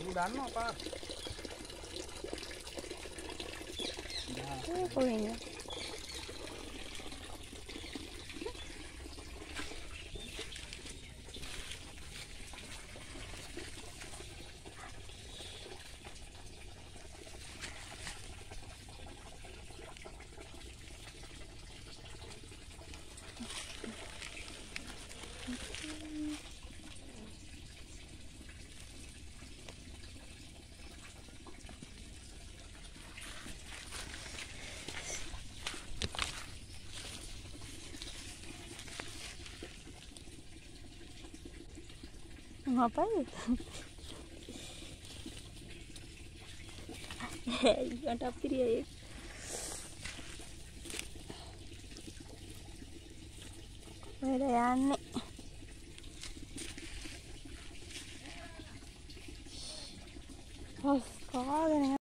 Uu dano apa? Koynya. Ngapain? Ikan tapir ya. Ada aneh. Oh, kau